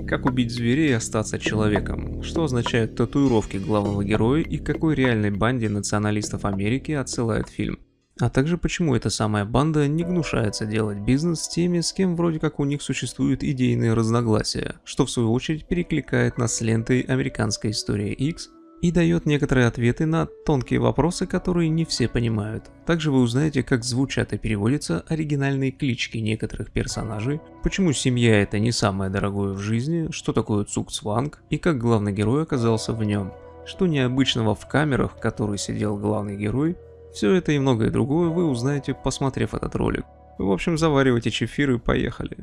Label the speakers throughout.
Speaker 1: Как убить зверей и остаться человеком? Что означают татуировки главного героя и к какой реальной банде националистов Америки отсылает фильм? А также почему эта самая банда не гнушается делать бизнес с теми, с кем вроде как у них существуют идейные разногласия, что в свою очередь перекликает нас с лентой «Американская история X» и дает некоторые ответы на тонкие вопросы, которые не все понимают. Также вы узнаете, как звучат и переводятся оригинальные клички некоторых персонажей, почему семья это не самое дорогое в жизни, что такое цугцванг и как главный герой оказался в нем, что необычного в камерах, в которой сидел главный герой. Все это и многое другое вы узнаете, посмотрев этот ролик. В общем, заваривайте чефир и поехали.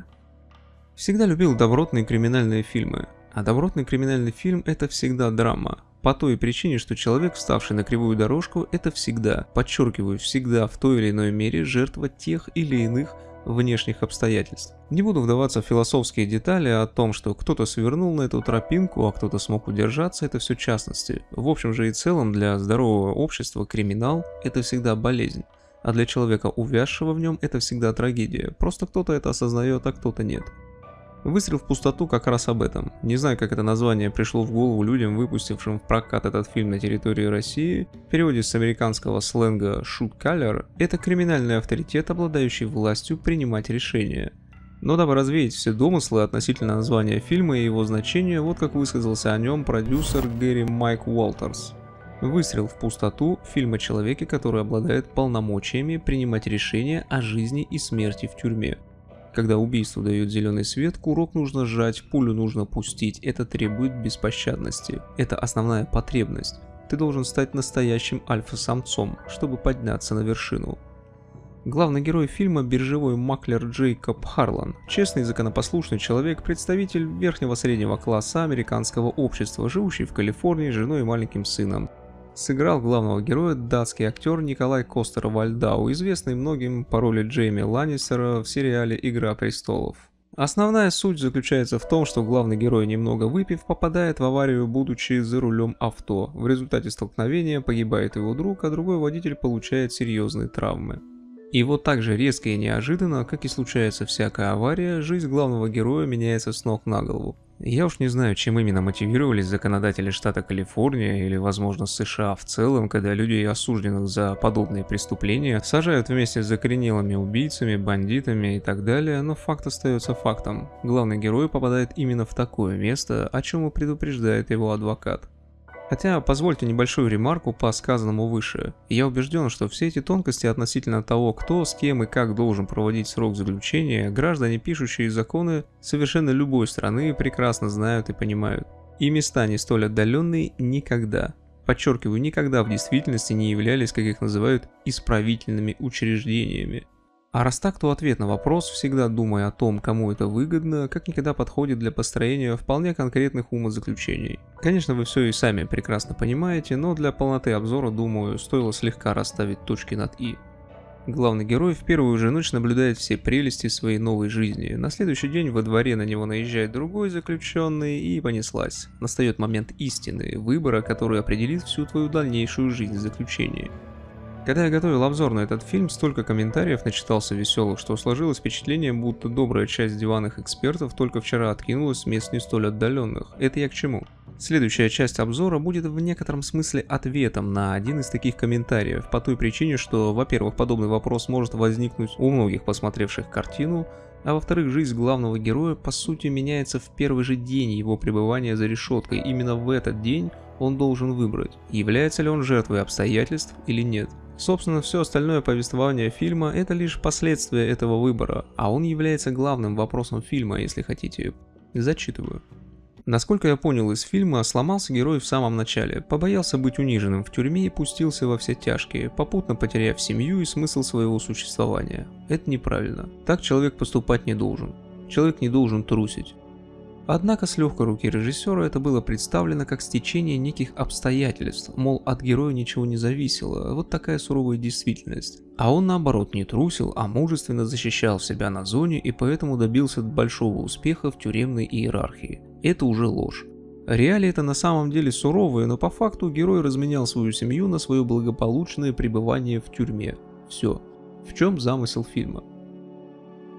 Speaker 1: Всегда любил добротные криминальные фильмы, а добротный криминальный фильм это всегда драма. По той причине, что человек, вставший на кривую дорожку, это всегда, подчеркиваю, всегда в той или иной мере жертва тех или иных внешних обстоятельств. Не буду вдаваться в философские детали о том, что кто-то свернул на эту тропинку, а кто-то смог удержаться, это все частности. В общем же и целом для здорового общества криминал – это всегда болезнь, а для человека, увязшего в нем, это всегда трагедия. Просто кто-то это осознает, а кто-то нет. «Выстрел в пустоту» как раз об этом. Не знаю, как это название пришло в голову людям, выпустившим в прокат этот фильм на территории России. В переводе с американского сленга «shoot caller» это криминальный авторитет, обладающий властью принимать решения. Но дабы развеять все домыслы относительно названия фильма и его значения, вот как высказался о нем продюсер Гэри Майк Уолтерс. «Выстрел в пустоту» – фильм о человеке, который обладает полномочиями принимать решения о жизни и смерти в тюрьме. Когда убийству дают зеленый свет, курок нужно сжать, пулю нужно пустить, это требует беспощадности. Это основная потребность. Ты должен стать настоящим альфа-самцом, чтобы подняться на вершину. Главный герой фильма – биржевой маклер Джейкоб Харлан, честный и законопослушный человек, представитель верхнего среднего класса американского общества, живущий в Калифорнии с женой и маленьким сыном. Сыграл главного героя датский актер Николай Костер-Вальдау, известный многим по роли Джейми Ланнистера в сериале «Игра престолов». Основная суть заключается в том, что главный герой, немного выпив, попадает в аварию, будучи за рулем авто. В результате столкновения погибает его друг, а другой водитель получает серьезные травмы. И вот так же резко и неожиданно, как и случается всякая авария, жизнь главного героя меняется с ног на голову. Я уж не знаю, чем именно мотивировались законодатели штата Калифорния или, возможно, США в целом, когда людей, осужденных за подобные преступления, сажают вместе с закоренелыми убийцами, бандитами и так далее, но факт остается фактом. Главный герой попадает именно в такое место, о чем и предупреждает его адвокат. Хотя, позвольте небольшую ремарку по сказанному выше. Я убежден, что все эти тонкости относительно того, кто, с кем и как должен проводить срок заключения, граждане, пишущие законы совершенно любой страны, прекрасно знают и понимают. И места не столь отдаленные никогда, подчеркиваю, никогда в действительности не являлись, как их называют, исправительными учреждениями. А раз так, то ответ на вопрос, всегда думая о том, кому это выгодно, как никогда подходит для построения вполне конкретных умозаключений. Конечно, вы все и сами прекрасно понимаете, но для полноты обзора, думаю, стоило слегка расставить точки над «и». Главный герой в первую же ночь наблюдает все прелести своей новой жизни. На следующий день во дворе на него наезжает другой заключенный и понеслась. Настает момент истины, выбора, который определит всю твою дальнейшую жизнь в заключении. Когда я готовил обзор на этот фильм, столько комментариев начитался веселых, что сложилось впечатление, будто добрая часть диванных экспертов только вчера откинулась с мест не столь отдаленных. Это я к чему? Следующая часть обзора будет в некотором смысле ответом на один из таких комментариев, по той причине, что, во-первых, подобный вопрос может возникнуть у многих посмотревших картину, а во-вторых, жизнь главного героя по сути меняется в первый же день его пребывания за решеткой. Именно в этот день он должен выбрать, является ли он жертвой обстоятельств или нет. Собственно, все остальное повествование фильма – это лишь последствия этого выбора, а он является главным вопросом фильма, если хотите. Зачитываю. Насколько я понял из фильма, сломался герой в самом начале, побоялся быть униженным в тюрьме и пустился во все тяжкие, попутно потеряв семью и смысл своего существования. Это неправильно. Так человек поступать не должен. Человек не должен трусить. Однако с легкой руки режиссера это было представлено как стечение неких обстоятельств, мол, от героя ничего не зависело, вот такая суровая действительность. А он наоборот не трусил, а мужественно защищал себя на зоне и поэтому добился большого успеха в тюремной иерархии. Это уже ложь. Реалии это на самом деле суровые, но по факту герой разменял свою семью на свое благополучное пребывание в тюрьме. Все. В чем замысел фильма?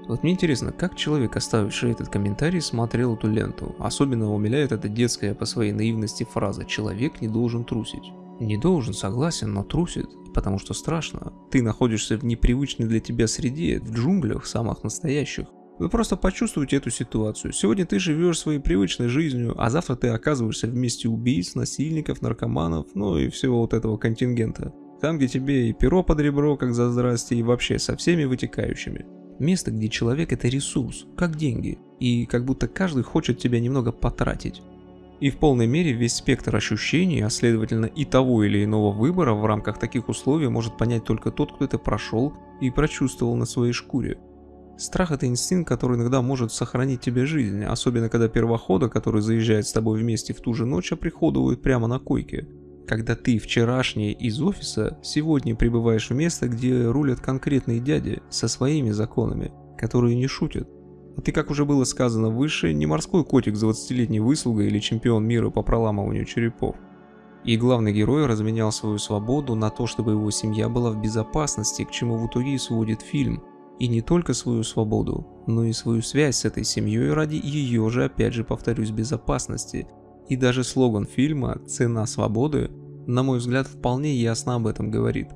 Speaker 1: Вот мне интересно, как человек, оставивший этот комментарий, смотрел эту ленту. Особенно умиляет эта детская по своей наивности фраза «человек не должен трусить». Не должен, согласен, но трусит, потому что страшно. Ты находишься в непривычной для тебя среде, в джунглях самых настоящих. Вы просто почувствуйте эту ситуацию. Сегодня ты живешь своей привычной жизнью, а завтра ты оказываешься в месте убийц, насильников, наркоманов, ну и всего вот этого контингента. Там, где тебе и перо под ребро, как за здрасте, и вообще со всеми вытекающими. Место, где человек — это ресурс, как деньги, и как будто каждый хочет тебя немного потратить. И в полной мере весь спектр ощущений, а следовательно и того или иного выбора в рамках таких условий может понять только тот, кто это прошел и прочувствовал на своей шкуре. Страх — это инстинкт, который иногда может сохранить тебе жизнь, особенно когда первохода, который заезжает с тобой вместе в ту же ночь, оприходуют прямо на койке. Когда ты вчерашний из офиса, сегодня прибываешь в место, где рулят конкретные дяди со своими законами, которые не шутят. А ты, как уже было сказано выше, не морской котик с 20-летней выслугой или чемпион мира по проламыванию черепов. И главный герой разменял свою свободу на то, чтобы его семья была в безопасности, к чему в итоге и сводит фильм. И не только свою свободу, но и свою связь с этой семьей ради ее же, опять же повторюсь, безопасности. И даже слоган фильма «Цена свободы», на мой взгляд, вполне ясно об этом говорит.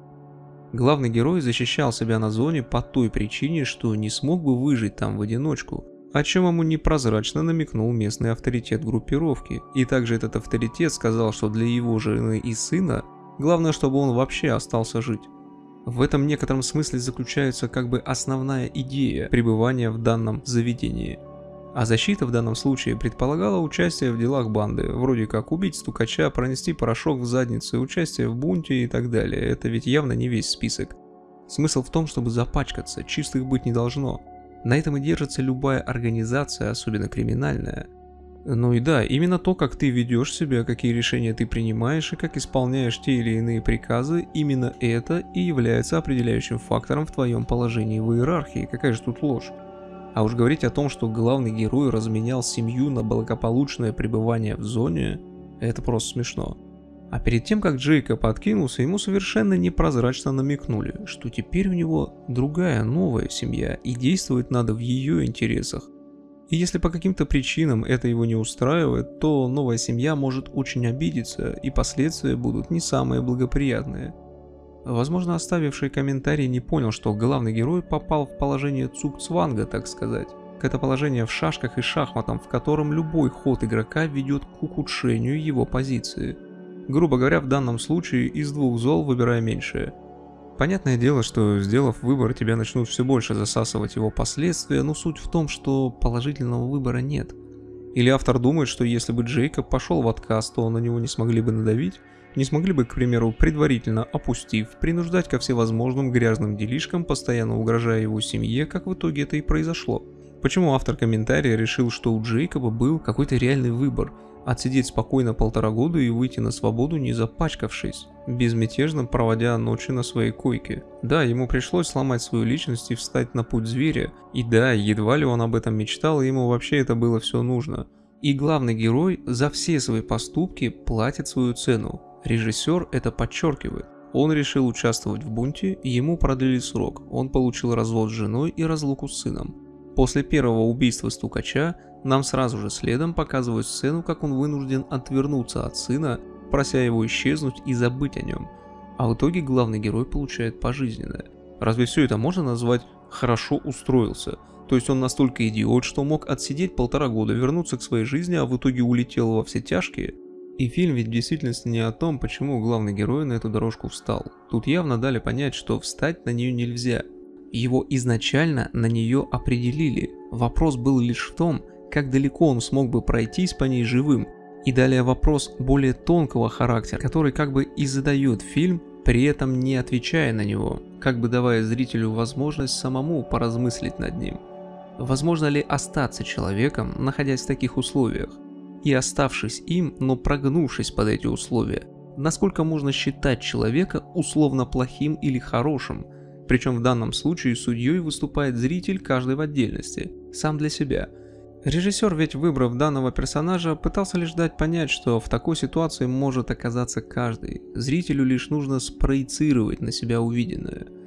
Speaker 1: Главный герой защищал себя на зоне по той причине, что не смог бы выжить там в одиночку, о чем ему непрозрачно намекнул местный авторитет группировки. И также этот авторитет сказал, что для его жены и сына главное, чтобы он вообще остался жить. В этом некотором смысле заключается как бы основная идея пребывания в данном заведении. А защита в данном случае предполагала участие в делах банды, вроде как убить стукача, пронести порошок в задницу, участие в бунте и так далее. Это ведь явно не весь список. Смысл в том, чтобы запачкаться, чистых быть не должно. На этом и держится любая организация, особенно криминальная. Ну и да, именно то, как ты ведешь себя, какие решения ты принимаешь и как исполняешь те или иные приказы, именно это и является определяющим фактором в твоем положении в иерархии. Какая же тут ложь? А уж говорить о том, что главный герой разменял семью на благополучное пребывание в зоне, это просто смешно. А перед тем, как Джейкоб откинулся, ему совершенно непрозрачно намекнули, что теперь у него другая, новая семья, и действовать надо в ее интересах. И если по каким-то причинам это его не устраивает, то новая семья может очень обидеться, и последствия будут не самые благоприятные. Возможно, оставивший комментарий не понял, что главный герой попал в положение цугцванга, так сказать. Это положение в шашках и шахматам, в котором любой ход игрока ведет к ухудшению его позиции. Грубо говоря, в данном случае из двух зол выбирая меньшее. Понятное дело, что сделав выбор, тебя начнут все больше засасывать его последствия, но суть в том, что положительного выбора нет. Или автор думает, что если бы Джейкоб пошел в отказ, то на него не смогли бы надавить, не смогли бы, к примеру, предварительно опустив, принуждать ко всевозможным грязным делишкам, постоянно угрожая его семье, как в итоге это и произошло. Почему автор комментария решил, что у Джейкоба был какой-то реальный выбор – отсидеть спокойно 1,5 года и выйти на свободу, не запачкавшись, безмятежно проводя ночи на своей койке. Да, ему пришлось сломать свою личность и встать на путь зверя, и да, едва ли он об этом мечтал, и ему вообще это было все нужно. И главный герой за все свои поступки платит свою цену. Режиссер это подчеркивает. Он решил участвовать в бунте, и ему продлили срок. Он получил развод с женой и разлуку с сыном. После первого убийства стукача нам сразу же следом показывают сцену, как он вынужден отвернуться от сына, прося его исчезнуть и забыть о нем. А в итоге главный герой получает пожизненное. Разве все это можно назвать «хорошо устроился»? То есть он настолько идиот, что мог отсидеть 1,5 года, вернуться к своей жизни, а в итоге улетел во все тяжкие? И фильм ведь в действительности не о том, почему главный герой на эту дорожку встал. Тут явно дали понять, что встать на нее нельзя. Его изначально на нее определили. Вопрос был лишь в том, как далеко он смог бы пройтись по ней живым. И далее вопрос более тонкого характера, который как бы и задает фильм, при этом не отвечая на него, как бы давая зрителю возможность самому поразмыслить над ним. Возможно ли остаться человеком, находясь в таких условиях? И оставшись им, но прогнувшись под эти условия, насколько можно считать человека условно плохим или хорошим? Причем в данном случае судьей выступает зритель, каждый в отдельности, сам для себя. Режиссер ведь, выбрав данного персонажа, пытался лишь дать понять, что в такой ситуации может оказаться каждый. Зрителю лишь нужно спроецировать на себя увиденное.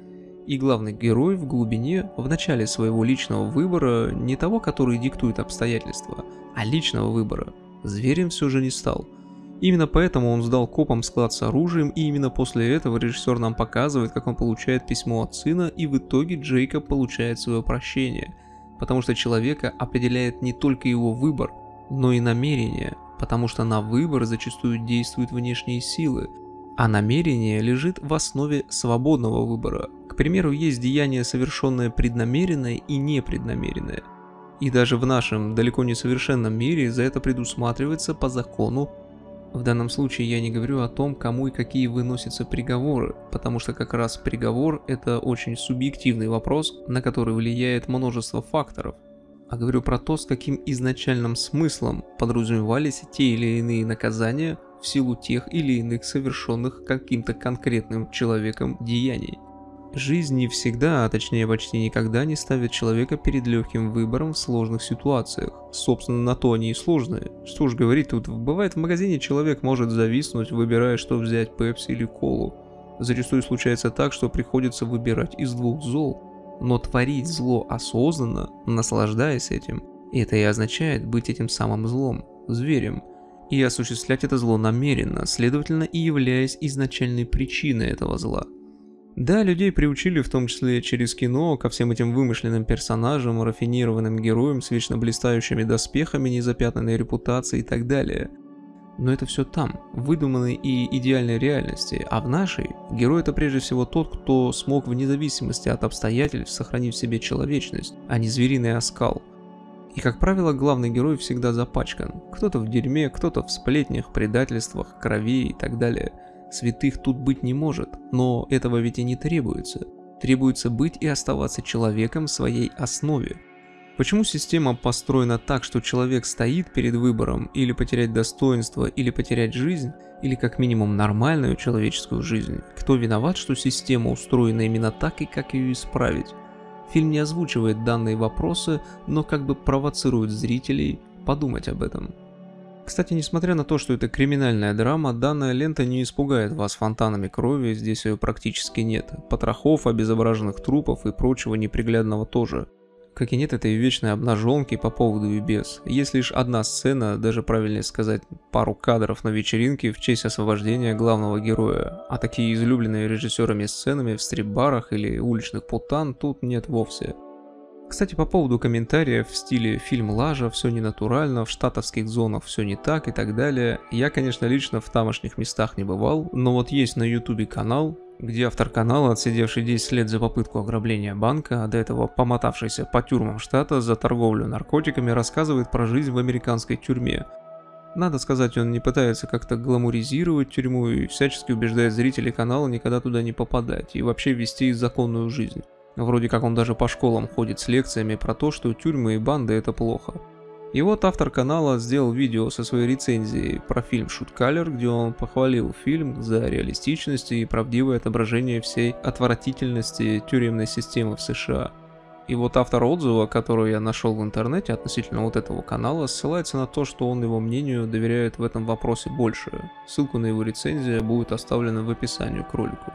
Speaker 1: И главный герой в глубине, в начале своего личного выбора, не того, который диктует обстоятельства, а личного выбора, зверем все же не стал. Именно поэтому он сдал копам склад с оружием, и именно после этого режиссер нам показывает, как он получает письмо от сына, и в итоге Джейкоб получает свое прощение. Потому что человека определяет не только его выбор, но и намерение, потому что на выбор зачастую действуют внешние силы, а намерение лежит в основе свободного выбора. К примеру, есть деяние, совершенное преднамеренное и непреднамеренное. И даже в нашем далеко не совершенном мире за это предусматривается по закону. В данном случае я не говорю о том, кому и какие выносятся приговоры, потому что как раз приговор – это очень субъективный вопрос, на который влияет множество факторов. А говорю про то, с каким изначальным смыслом подразумевались те или иные наказания в силу тех или иных совершенных каким-то конкретным человеком деяний. Жизнь не всегда, а точнее почти никогда не ставит человека перед легким выбором в сложных ситуациях. Собственно, на то они и сложные. Что уж говорить, тут бывает в магазине человек может зависнуть, выбирая, что взять, пепси или колу. Зачастую случается так, что приходится выбирать из двух зол. Но творить зло осознанно, наслаждаясь этим, это и означает быть этим самым злом, зверем. И осуществлять это зло намеренно, следовательно и являясь изначальной причиной этого зла. Да, людей приучили, в том числе через кино, ко всем этим вымышленным персонажам, рафинированным героям с вечно блистающими доспехами, незапятнанной репутацией и так далее. Но это все там, в выдуманной и идеальной реальности, а в нашей герой это прежде всего тот, кто смог вне зависимости от обстоятельств сохранить в себе человечность, а не звериный оскал. И как правило, главный герой всегда запачкан, кто-то в дерьме, кто-то в сплетнях, предательствах, крови и так далее. Святых тут быть не может, но этого ведь и не требуется. Требуется быть и оставаться человеком в своей основе. Почему система построена так, что человек стоит перед выбором или потерять достоинство, или потерять жизнь, или как минимум нормальную человеческую жизнь? Кто виноват, что система устроена именно так и как ее исправить? Фильм не озвучивает данные вопросы, но как бы провоцирует зрителей подумать об этом. Кстати, несмотря на то, что это криминальная драма, данная лента не испугает вас фонтанами крови, здесь ее практически нет. Потрохов, обезображенных трупов и прочего неприглядного тоже. Как и нет этой вечной обнаженки по поводу и без. Есть лишь одна сцена, даже правильнее сказать, пару кадров на вечеринке в честь освобождения главного героя. А такие излюбленные режиссерами сценами в стрип-барах или уличных путан тут нет вовсе. Кстати, по поводу комментариев в стиле «фильм лажа», «все ненатурально», «в штатовских зонах все не так» и так далее, я, конечно, лично в тамошних местах не бывал, но вот есть на ютубе канал, где автор канала, отсидевший 10 лет за попытку ограбления банка, а до этого помотавшийся по тюрьмам штата за торговлю наркотиками, рассказывает про жизнь в американской тюрьме. Надо сказать, он не пытается как-то гламуризировать тюрьму и всячески убеждает зрителей канала никогда туда не попадать и вообще вести законную жизнь. Вроде как он даже по школам ходит с лекциями про то, что тюрьмы и банды это плохо. И вот автор канала сделал видео со своей рецензией про фильм «Шуткалер», где он похвалил фильм за реалистичность и правдивое отображение всей отвратительности тюремной системы в США. И вот автор отзыва, который я нашел в интернете относительно вот этого канала, ссылается на то, что он его мнению доверяет в этом вопросе больше. Ссылка на его рецензию будет оставлена в описании к ролику.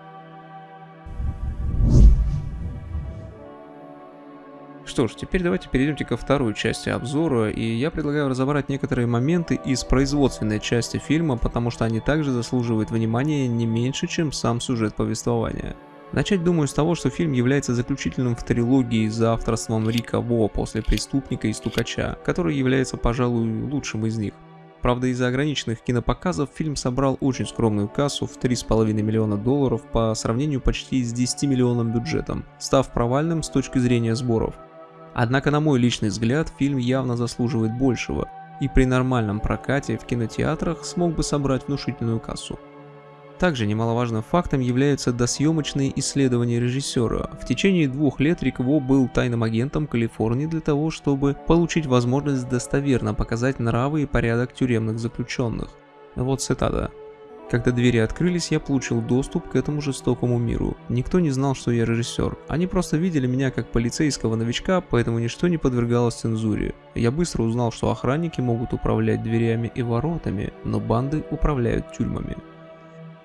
Speaker 1: Что ж, теперь давайте перейдемте ко второй части обзора, и я предлагаю разобрать некоторые моменты из производственной части фильма, потому что они также заслуживают внимания не меньше, чем сам сюжет повествования. Начать думаю с того, что фильм является заключительным в трилогии за авторством Рика Во после «Преступника» и «Стукача», который является, пожалуй, лучшим из них. Правда, из-за ограниченных кинопоказов фильм собрал очень скромную кассу в $3,5 миллиона по сравнению почти с 10 миллионным бюджетом, став провальным с точки зрения сборов. Однако, на мой личный взгляд, фильм явно заслуживает большего, и при нормальном прокате в кинотеатрах смог бы собрать внушительную кассу. Также немаловажным фактом являются досъемочные исследования режиссера. В течение 2 лет Рик Во был тайным агентом Калифорнии для того, чтобы получить возможность достоверно показать нравы и порядок тюремных заключенных. Вот цитата. «Когда двери открылись, я получил доступ к этому жестокому миру. Никто не знал, что я режиссер. Они просто видели меня как полицейского новичка, поэтому ничто не подвергалось цензуре. Я быстро узнал, что охранники могут управлять дверями и воротами, но банды управляют тюрьмами».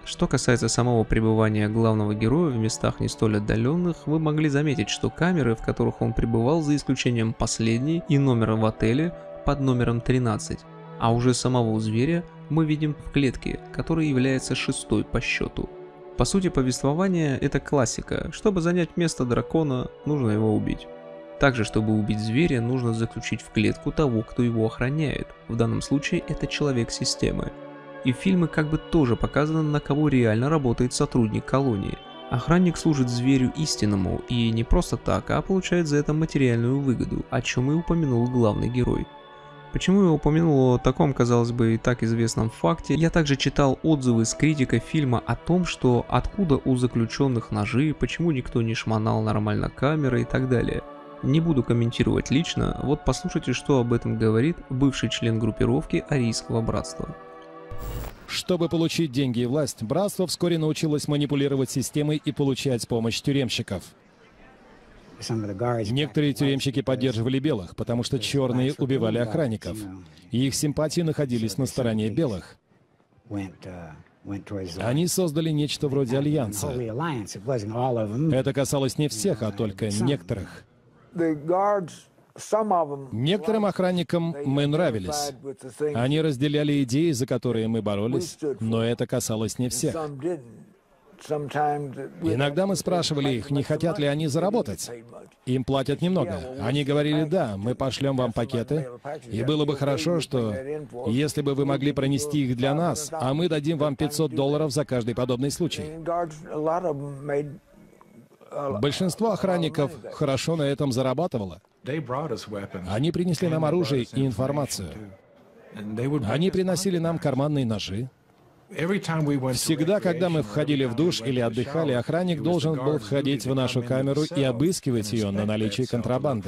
Speaker 1: Что касается самого пребывания главного героя в местах не столь отдаленных, вы могли заметить, что камеры, в которых он пребывал, за исключением последней и номера в отеле под номером 13, а уже самого зверя мы видим в клетке, которая является 6-й по счету. По сути, повествование — это классика. Чтобы занять место дракона, нужно его убить. Также, чтобы убить зверя, нужно заключить в клетку того, кто его охраняет. В данном случае это человек системы. И в фильме как бы тоже показано, на кого реально работает сотрудник колонии. Охранник служит зверю истинному, и не просто так, а получает за это материальную выгоду, о чем и упомянул главный герой. Почему я упомянул о таком, казалось бы, и так известном факте? Я также читал отзывы с критикой фильма о том, что откуда у заключенных ножи, почему никто не шмонал нормально камеры и так далее. Не буду комментировать лично, вот послушайте, что об этом говорит бывший член группировки Арийского братства.
Speaker 2: Чтобы получить деньги и власть, братство вскоре научилось манипулировать системой и получать помощь тюремщиков. Некоторые тюремщики поддерживали белых, потому что черные убивали охранников, и их симпатии находились на стороне белых. Они создали нечто вроде альянса. Это касалось не всех, а только некоторых. Некоторым охранникам мы нравились. Они разделяли идеи, за которые мы боролись, но это касалось не всех. Иногда мы спрашивали их, не хотят ли они заработать. Им платят немного. Они говорили: да, мы пошлем вам пакеты, и было бы хорошо, что если бы вы могли пронести их для нас, а мы дадим вам $500 за каждый подобный случай. Большинство охранников хорошо на этом зарабатывало. Они принесли нам оружие и информацию. Они приносили нам карманные ножи. Всегда, когда мы входили в душ или отдыхали, охранник должен был входить в нашу камеру и обыскивать ее на наличие контрабанды.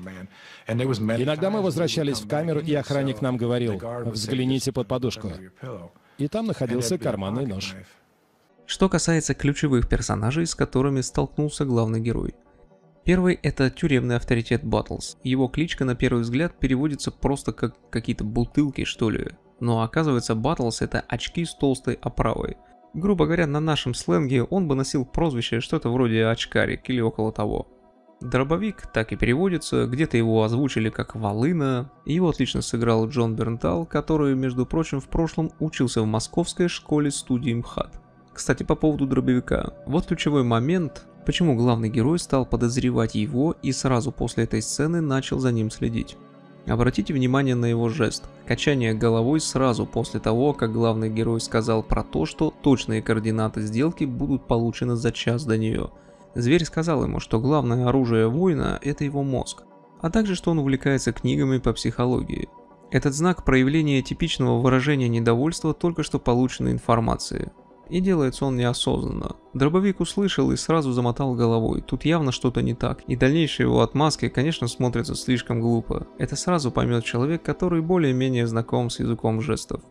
Speaker 2: Иногда мы возвращались в камеру, и охранник нам говорил: взгляните под подушку. И там находился карманный нож.
Speaker 1: Что касается ключевых персонажей, с которыми столкнулся главный герой. Первый — это тюремный авторитет Баттлс. Его кличка на первый взгляд переводится просто как какие-то бутылки, что ли. Но оказывается, Баттлс — это очки с толстой оправой. Грубо говоря, на нашем сленге он бы носил прозвище что-то вроде очкарик или около того. Дробовик так и переводится, где-то его озвучили как Волына. Его отлично сыграл Джон Бернтал, который, между прочим, в прошлом учился в московской школе-студии МХАТ. Кстати, по поводу дробовика. Вот ключевой момент, почему главный герой стал подозревать его и сразу после этой сцены начал за ним следить. Обратите внимание на его жест. Качание головой сразу после того, как главный герой сказал про то, что точные координаты сделки будут получены за час до нее. Зверь сказал ему, что главное оружие воина — это его мозг, а также что он увлекается книгами по психологии. Этот знак проявления типичного выражения недовольства только что полученной информации. И делается он неосознанно. Дробовик услышал и сразу замотал головой. Тут явно что-то не так. И дальнейшие его отмазки, конечно, смотрятся слишком глупо. Это сразу поймет человек, который более-менее знаком с языком жестов.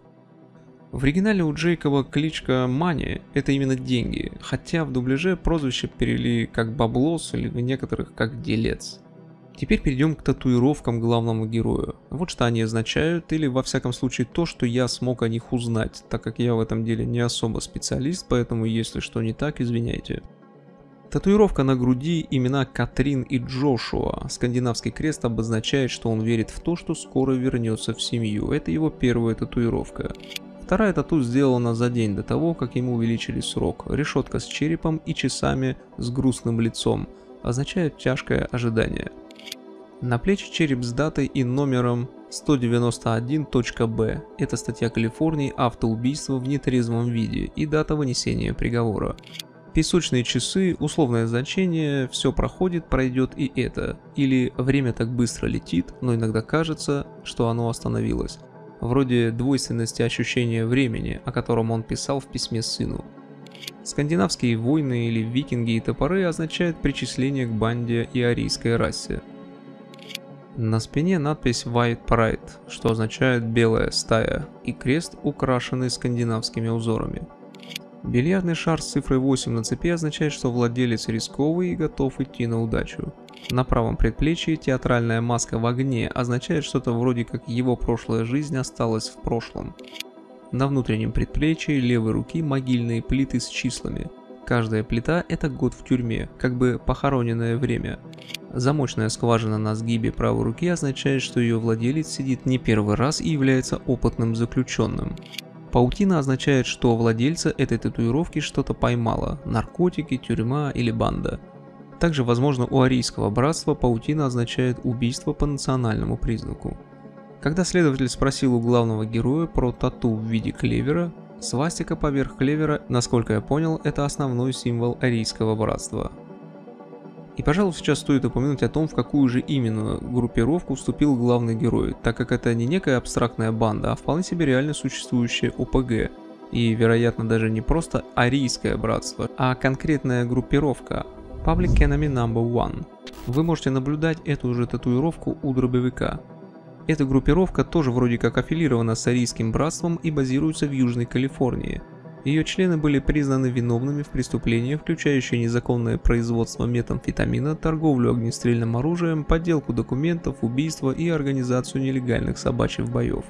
Speaker 1: В оригинале у Джейкоба кличка Мани — это именно деньги, хотя в дубляже прозвище перевели как баблос или в некоторых как делец. Теперь перейдем к татуировкам главному герою. Вот что они означают, или во всяком случае то, что я смог о них узнать, так как я в этом деле не особо специалист, поэтому если что не так, извиняйте. Татуировка на груди, имена Катрин и Джошуа. Скандинавский крест обозначает, что он верит в то, что скоро вернется в семью. Это его первая татуировка. Вторая тату сделана за день до того, как ему увеличили срок. Решетка с черепом и часами с грустным лицом. Означает тяжкое ожидание. На плечи череп с датой и номером 191.b. Это статья Калифорнии «Автоубийство в нетрезвом виде» и дата вынесения приговора. Песочные часы, условное значение, все проходит, пройдет и это. Или время так быстро летит, но иногда кажется, что оно остановилось. Вроде двойственности ощущения времени, о котором он писал в письме сыну. Скандинавские войны или викинги и топоры означают причисление к банде и арийской расе. На спине надпись White Pride, что означает белая стая, и крест, украшенный скандинавскими узорами. Бильярдный шар с цифрой 8 на цепи означает, что владелец рисковый и готов идти на удачу. На правом предплечье театральная маска в огне означает что-то вроде как его прошлая жизнь осталась в прошлом. На внутреннем предплечье левой руки могильные плиты с числами. Каждая плита – это год в тюрьме, как бы похороненное время. Замочная скважина на сгибе правой руки означает, что ее владелец сидит не первый раз и является опытным заключенным. Паутина означает, что владельца этой татуировки что-то поймало – наркотики, тюрьма или банда. Также, возможно, у арийского братства паутина означает убийство по национальному признаку. Когда следователь спросил у главного героя про тату в виде клевера, свастика поверх клевера, насколько я понял, это основной символ арийского братства. И, пожалуй, сейчас стоит упомянуть о том, в какую же именно группировку вступил главный герой, так как это не некая абстрактная банда, а вполне себе реально существующее ОПГ. И, вероятно, даже не просто арийское братство, а конкретная группировка Public Enemy No. 1. Вы можете наблюдать эту же татуировку у дробовика. Эта группировка тоже вроде как аффилирована с арийским братством и базируется в Южной Калифорнии. Ее члены были признаны виновными в преступлениях, включающие незаконное производство метамфетамина, торговлю огнестрельным оружием, подделку документов, убийство и организацию нелегальных собачьих боев.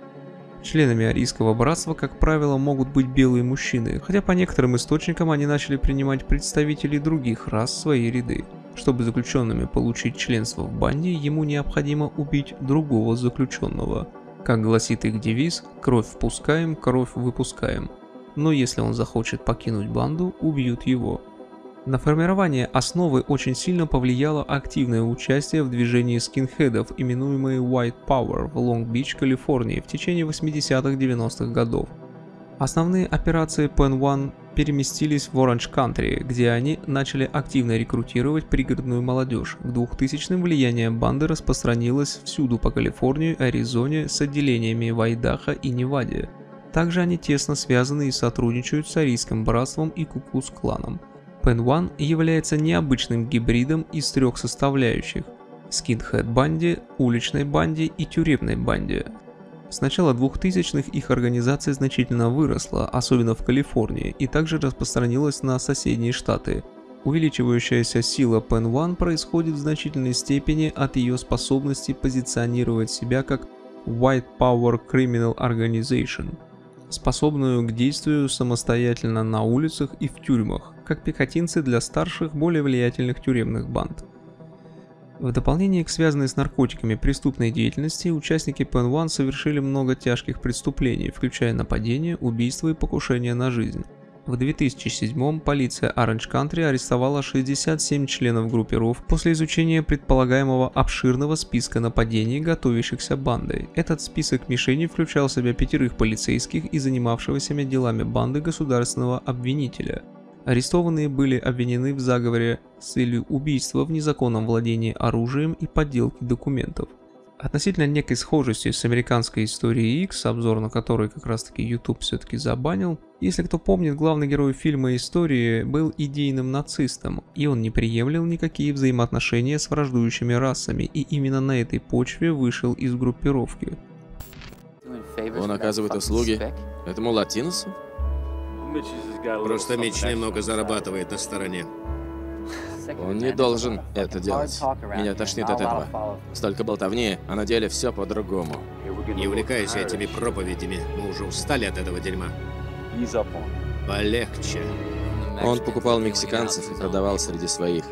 Speaker 1: Членами арийского братства, как правило, могут быть белые мужчины, хотя по некоторым источникам они начали принимать представителей других рас в свои ряды. Чтобы заключенными получить членство в банде, ему необходимо убить другого заключенного. Как гласит их девиз, кровь впускаем, кровь выпускаем. Но если он захочет покинуть банду, убьют его. На формирование основы очень сильно повлияло активное участие в движении скинхедов, именуемые White Power в Лонг-Бич, Калифорнии в течение 80-х-90-х годов. Основные операции Pen One переместились в Оранж Кантри, где они начали активно рекрутировать пригородную молодежь. К 2000-м влияние банды распространилось всюду по Калифорнии, Аризоне с отделениями в Айдахо и Неваде. Также они тесно связаны и сотрудничают с арийским братством и Ку-Клукс-кланом. Pen One является необычным гибридом из трех составляющих – скинхед-банде, уличной банде и тюремной банде. С начала 2000-х их организация значительно выросла, особенно в Калифорнии, и также распространилась на соседние штаты. Увеличивающаяся сила Pen One происходит в значительной степени от ее способности позиционировать себя как White Power Criminal Organization, способную к действию самостоятельно на улицах и в тюрьмах, как пехотинцы для старших, более влиятельных тюремных банд. В дополнение к связанной с наркотиками преступной деятельности, участники Pen One совершили много тяжких преступлений, включая нападения, убийства и покушения на жизнь. В 2007-м полиция Оранж Кантри арестовала 67 членов группировки после изучения предполагаемого обширного списка нападений, готовящихся бандой. Этот список мишеней включал в себя 5 полицейских и занимавшегося делами банды государственного обвинителя. Арестованные были обвинены в заговоре с целью убийства, в незаконном владении оружием и подделке документов. Относительно некой схожести с американской историей X, обзор на который как раз таки YouTube все-таки забанил, если кто помнит, главный герой фильма истории был идейным нацистом, и он не приемлил никакие взаимоотношения с враждующими расами, и именно на этой почве вышел из группировки.
Speaker 3: Он оказывает услуги этому латиносу?
Speaker 4: Просто Митч немного зарабатывает на стороне.
Speaker 3: Он не должен это делать. Меня тошнит от этого. Столько болтовни, а на деле все по-другому.
Speaker 4: Не увлекайся этими проповедями, мы уже устали от этого дерьма. Полегче.
Speaker 3: Он покупал мексиканцев и продавал среди своих.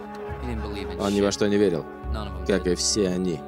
Speaker 3: Он ни во что не верил, как и все они.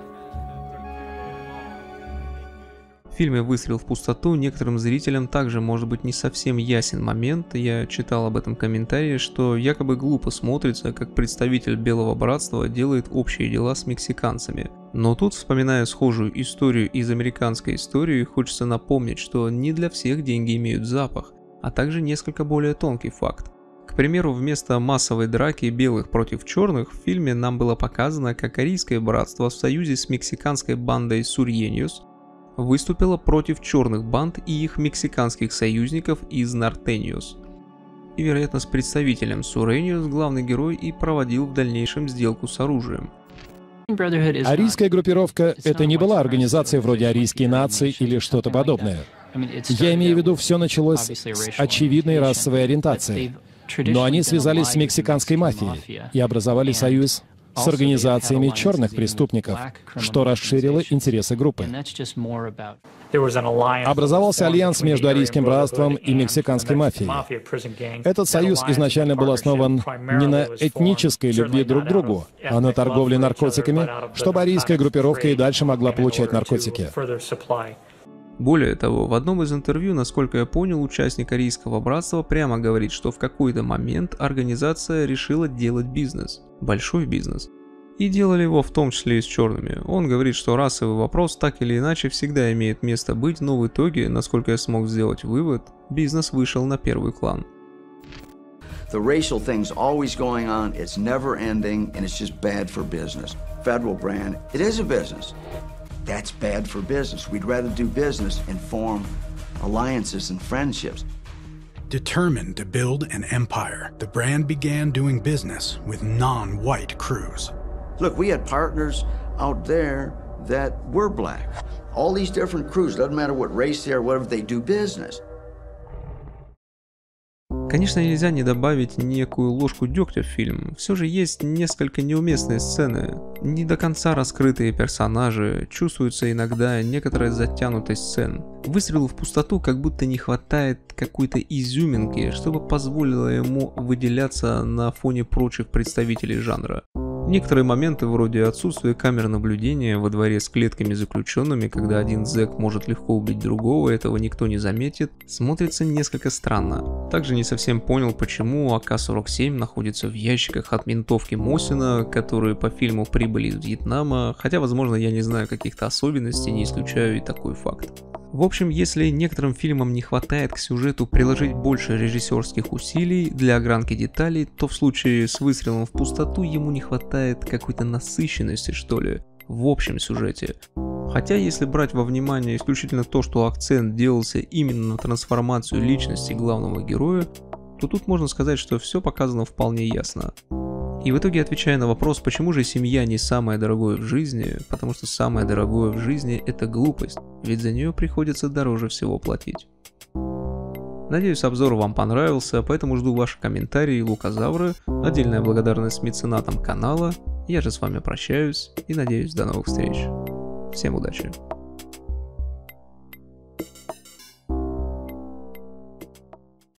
Speaker 1: В фильме «Выстрел в пустоту» некоторым зрителям также может быть не совсем ясен момент, я читал об этом комментарии, что якобы глупо смотрится, как представитель Белого Братства делает общие дела с мексиканцами. Но тут, вспоминая схожую историю из американской истории, хочется напомнить, что не для всех деньги имеют запах, а также несколько более тонкий факт. К примеру, вместо массовой драки белых против черных в фильме нам было показано, как арийское братство в союзе с мексиканской бандой Сурьеньос выступила против черных банд и их мексиканских союзников из Нортеньос. И, вероятно, с представителем Суреньос главный герой и проводил в дальнейшем сделку с оружием.
Speaker 2: Арийская группировка — это не была организация вроде арийские нации или что-то подобное. Я имею в виду, все началось с очевидной расовой ориентации. Но они связались с мексиканской мафией и образовали союз с организациями черных преступников, что расширило интересы группы. Образовался альянс между Арийским братством и мексиканской мафией. Этот союз изначально был основан не на этнической любви друг к другу, а на торговле наркотиками, чтобы арийская группировка и дальше могла получать наркотики.
Speaker 1: Более того, в одном из интервью, насколько я понял, участник Арийского братства прямо говорит, что в какой-то момент организация решила делать бизнес, большой бизнес. И делали его в том числе и с черными. Он говорит, что расовый вопрос так или иначе всегда имеет место быть, но в итоге, насколько я смог сделать вывод, бизнес вышел на первый план.
Speaker 5: The racial thing's always going on, it's never ending, and it's just bad for business. Federal brand, it is a business. That's bad for business. We'd rather do business and form alliances and friendships.
Speaker 6: Determined to build an empire, the brand began doing business with non-white crews.
Speaker 5: Look, we had partners out there that were black. All these different crews, doesn't matter what race they are, whatever, they do business.
Speaker 1: Конечно, нельзя не добавить некую ложку дегтя в фильм. Все же есть несколько неуместные сцены, не до конца раскрытые персонажи, чувствуется иногда некоторая затянутость сцен. Выстрелу в пустоту как будто не хватает какой-то изюминки, чтобы позволило ему выделяться на фоне прочих представителей жанра. Некоторые моменты, вроде отсутствия камер наблюдения во дворе с клетками заключенными, когда один зэк может легко убить другого, этого никто не заметит, смотрится несколько странно. Также не совсем понял, почему АК-47 находится в ящиках от винтовки Мосина, которые по фильму прибыли из Вьетнама, хотя, возможно, я не знаю каких-то особенностей, не исключаю и такой факт. В общем, если некоторым фильмам не хватает к сюжету приложить больше режиссерских усилий для огранки деталей, то в случае с выстрелом в пустоту ему не хватает какой-то насыщенности, что ли, в общем сюжете. Хотя, если брать во внимание исключительно то, что акцент делался именно на трансформацию личности главного героя, то тут можно сказать, что все показано вполне ясно. И в итоге, отвечая на вопрос, почему же семья не самое дорогое в жизни, потому что самое дорогое в жизни — это глупость, ведь за нее приходится дороже всего платить. Надеюсь, обзор вам понравился, поэтому жду ваши комментарии, лукозавры, отдельная благодарность меценатам канала, я же с вами прощаюсь и надеюсь, до новых встреч. Всем удачи!